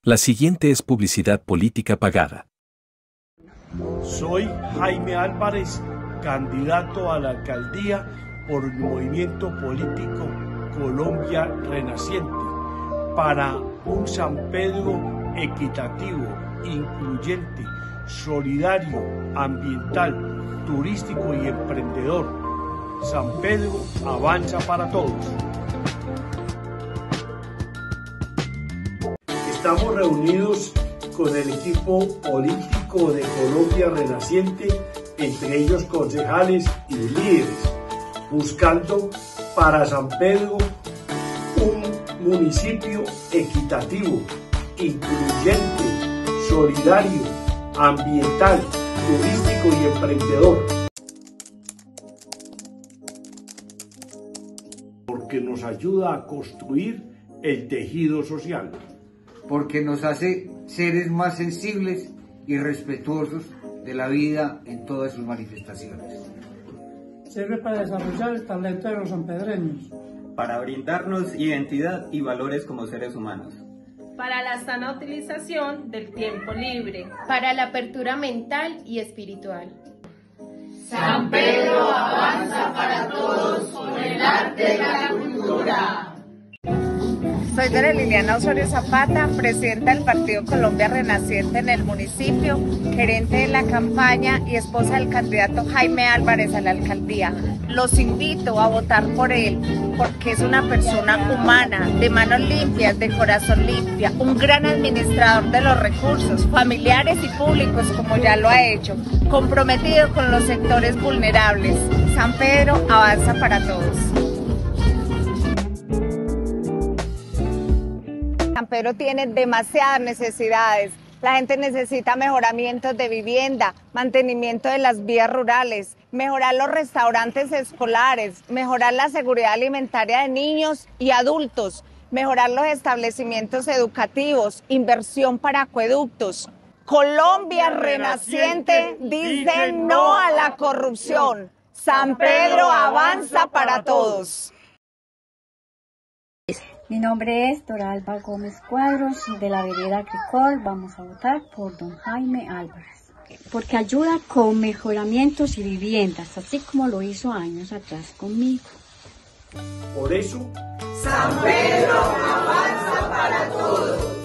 La siguiente es publicidad política pagada. Soy Jaime Álvarez, candidato a la alcaldía por el movimiento político Colombia Renaciente, para un San Pedro equitativo, incluyente, solidario, ambiental, turístico y emprendedor. San Pedro avanza para todos. Estamos reunidos con el equipo político de Colombia Renaciente, entre ellos concejales y líderes, buscando para San Pedro un municipio equitativo, incluyente, solidario, ambiental, turístico y emprendedor. Porque nos ayuda a construir el tejido social. Porque nos hace seres más sensibles y respetuosos de la vida en todas sus manifestaciones. Sirve para desarrollar el talento de los sanpedreños, para brindarnos identidad y valores como seres humanos, para la sana utilización del tiempo libre, para la apertura mental y espiritual. San Pedro avanza para todos con el arte y la cultura. Soy Dora Liliana Osorio Zapata, presidenta del Partido Colombia Renaciente en el municipio, gerente de la campaña y esposa del candidato Jaime Álvarez a la alcaldía. Los invito a votar por él, porque es una persona humana, de manos limpias, de corazón limpio, un gran administrador de los recursos familiares y públicos, como ya lo ha hecho, comprometido con los sectores vulnerables. San Pedro avanza para todos. San Pedro tiene demasiadas necesidades. La gente necesita mejoramientos de vivienda, mantenimiento de las vías rurales, mejorar los restaurantes escolares, mejorar la seguridad alimentaria de niños y adultos, mejorar los establecimientos educativos, inversión para acueductos. Colombia Renaciente dice no a la corrupción. San Pedro avanza para todos. Mi nombre es Dora Alba Gómez Cuadros, de la vereda Agricol. Vamos a votar por don Jaime Álvarez, porque ayuda con mejoramientos y viviendas, así como lo hizo años atrás conmigo. Por eso, San Pedro avanza para todos.